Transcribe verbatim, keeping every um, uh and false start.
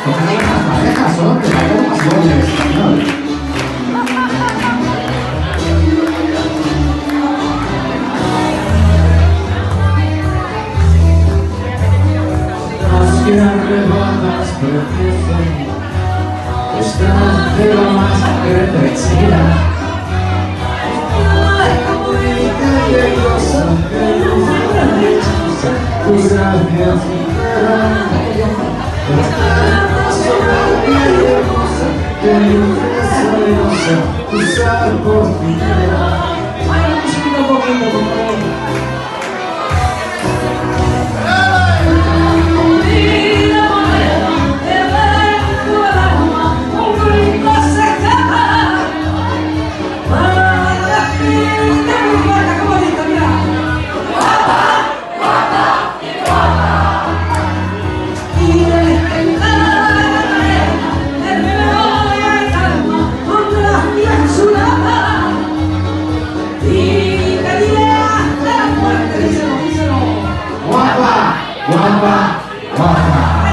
Ojalá las parejas son de la formación del español. Que arrebatas preciosas, estás de lo más retorcida. Ay, como bonita y hermosa, que me hechiza, tus labios y hermosa, que hermosa, hermosa, tus ojos mineros. Ay, un poquito, un poquito, por favor. Guapa, guapa, guapa.